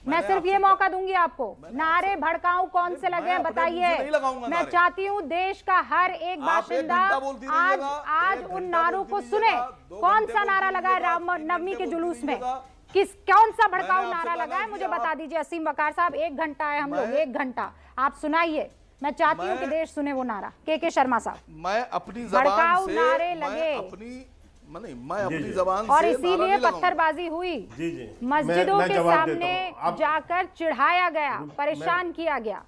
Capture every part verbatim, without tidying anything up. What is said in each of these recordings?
मैं सिर्फ ये मौका दूंगी आपको। नारे भड़काऊं कौन से लगे हैं बताइए। मैं चाहती हूँ देश का हर एक बाशिंदा आज आज उन नारों को सुने। कौन सा नारा लगा है रामनवमी के जुलूस में, किस कौन सा भड़काऊ नारा लगा है, मुझे बता दीजिए। असीम वकार साहब, एक घंटा है हम लोग, एक घंटा आप सुनाइए। मैं चाहती हूँ कि देश सुने वो नारा। के के शर्मा साहब, मैं अपनी जबान भड़काऊ से नारे लगे अपनी नहीं, मैं अपनी जबान और से इसीलिए पत्थरबाजी हुई। जी जी मस्जिदों मैं, मैं के सामने आप... जाकर चिढ़ाया गया, परेशान किया गया।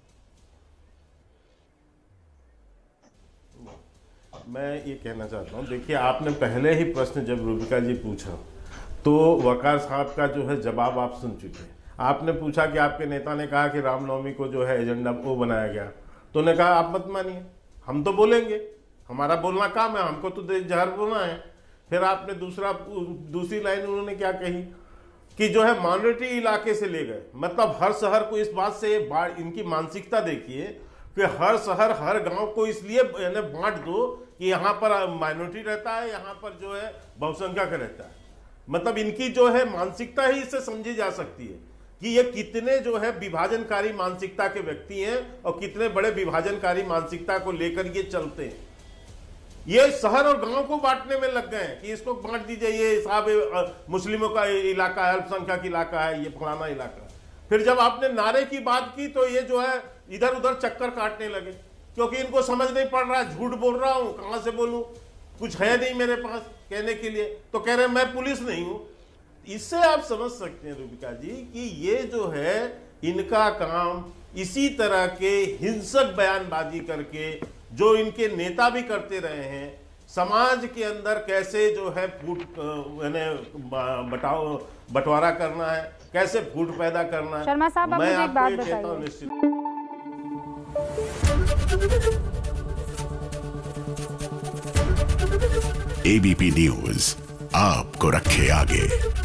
मैं ये कहना चाहता हूँ, देखिए आपने पहले ही प्रश्न जब रूबिका जी पूछा तो वकार साहब का जो है जवाब आप सुन चुके हैं। आपने पूछा कि आपके नेता ने कहा कि रामनवमी को जो है एजेंडा वो बनाया गया, तो उन्होंने कहा आप मत मानिए, हम तो बोलेंगे, हमारा बोलना काम है, हमको तो जहर बोलना है। फिर आपने दूसरा दूसरी लाइन उन्होंने क्या कही कि जो है माइनॉरिटी इलाके से ले गए, मतलब हर शहर को इस बात से इनकी मानसिकता देखिए कि हर शहर हर गांव को इसलिए बांट दो कि यहाँ पर माइनॉरिटी रहता है, यहाँ पर जो है बहुसंख्यक रहता है। मतलब इनकी जो है मानसिकता ही इससे समझी जा सकती है कि ये कितने जो है विभाजनकारी मानसिकता के व्यक्ति हैं और कितने बड़े विभाजनकारी मानसिकता को लेकर ये चलते हैं। ये शहर और गांव को बांटने में लग गए हैं कि इसको बांट दीजिए, ये साहब मुस्लिमों का इलाका है, अल्पसंख्यक इलाका है, ये फलाना इलाका। फिर जब आपने नारे की बात की तो ये जो है इधर उधर चक्कर काटने लगे, क्योंकि इनको समझ नहीं पड़ रहा, झूठ बोल रहा हूं, कहां से बोलूं, कुछ है नहीं मेरे पास कहने के लिए, तो कह रहे हैं मैं पुलिस नहीं हूं। इससे आप समझ सकते हैं रूबिका जी कि ये जो है इनका काम इसी तरह के हिंसक बयानबाजी करके, जो इनके नेता भी करते रहे हैं, समाज के अंदर कैसे जो है फूट बटाओ बंटवारा करना है, कैसे फूट पैदा करना है। शर्मा साहब, मैं मुझे एक बात आपको कहता हूं निश्चित एबीपी न्यूज आपको रखे आगे।